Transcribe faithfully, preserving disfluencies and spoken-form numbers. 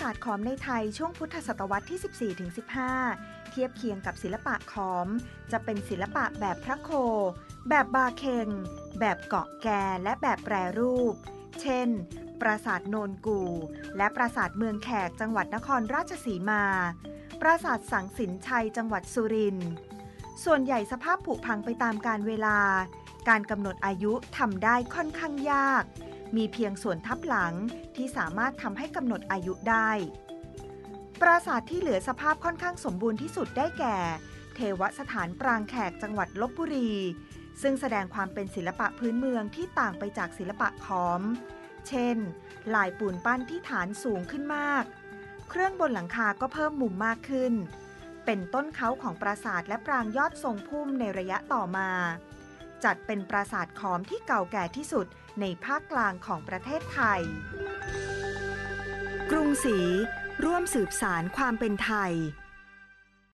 าสตร์ขอมในไทยช่วงพุทธศตวรรษที่ สิบสี่ถึงสิบห้า เทียบเคียงกับศิลปะขอมจะเป็นศิลปะแบบพระโคแบบบาเค็งแบบเกาะแกและแบบแปรรูปเช่นปราสาทโนนกูและปราสาทเมืองแขกจังหวัดนครราชสีมาปราสาทสังสินชัยจังหวัดสุรินทร์ส่วนใหญ่สภาพผุพังไปตามกาลเวลาการกำหนดอายุทำได้ค่อนข้างยากมีเพียงส่วนทับหลังที่สามารถทำให้กำหนดอายุได้ปราสาทที่เหลือสภาพค่อนข้างสมบูรณ์ที่สุดได้แก่เทวสถานปรางแขกจังหวัดลพบุรีซึ่งแสดงความเป็นศิลปะพื้นเมืองที่ต่างไปจากศิลปะขอมเช่นลายปูนปั้นที่ฐานสูงขึ้นมากเครื่องบนหลังคาก็เพิ่มมุมมากขึ้นเป็นต้นเขาของปราสาทและปรางยอดทรงพุ่มในระยะต่อมาจัดเป็นปราสาทขอมที่เก่าแก่ที่สุดในภาคกลางของประเทศไทยกรุงศรีร่วมสืบสานความเป็นไทย